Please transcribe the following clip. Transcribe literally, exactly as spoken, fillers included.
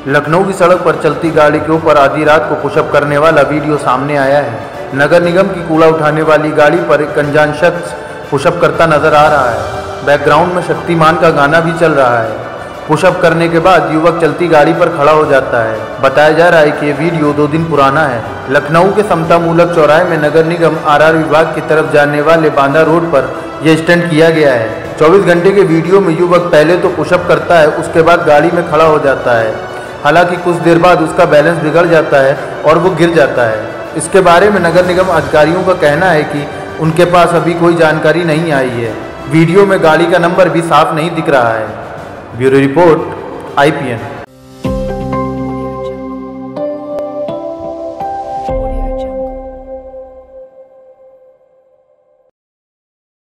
लखनऊ की सड़क पर चलती गाड़ी के ऊपर आधी रात को पुशअप करने वाला वीडियो सामने आया है। नगर निगम की कूड़ा उठाने वाली गाड़ी पर एक अनजान शख्स पुशअप करता नजर आ रहा है। बैकग्राउंड में शक्तिमान का गाना भी चल रहा है। पुशअप करने के बाद युवक चलती गाड़ी पर खड़ा हो जाता है। बताया जा रहा है कि ये वीडियो दो दिन पुराना है। लखनऊ के समता मूलक चौराहे में नगर निगम आरआर विभाग की तरफ जाने वाले बांदा रोड पर यह स्टंट किया गया है। चौबीस घंटे के वीडियो में युवक पहले तो पुशअप करता है, उसके बाद गाड़ी में खड़ा हो जाता है। हालांकि कुछ देर बाद उसका बैलेंस बिगड़ जाता है और वो गिर जाता है। इसके बारे में नगर निगम अधिकारियों का कहना है कि उनके पास अभी कोई जानकारी नहीं आई है। वीडियो में गाड़ी का नंबर भी साफ नहीं दिख रहा है। Bureau report I P N.